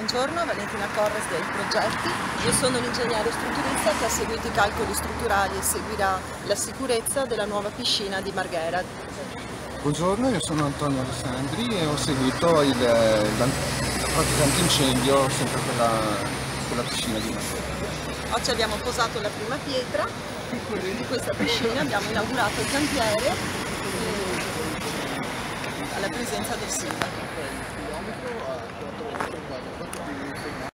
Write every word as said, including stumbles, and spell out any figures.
Buongiorno, Valentina Corres dei Progetti. Io sono l'ingegnere strutturista che ha seguito i calcoli strutturali e seguirà la sicurezza della nuova piscina di Marghera. Buongiorno, io sono Antonio Alessandri e ho seguito il, il, la pratica antincendio sempre per la, per la piscina di Marghera. Oggi abbiamo posato la prima pietra di questa piscina, abbiamo inaugurato il cantiere eh, alla presenza del sindaco.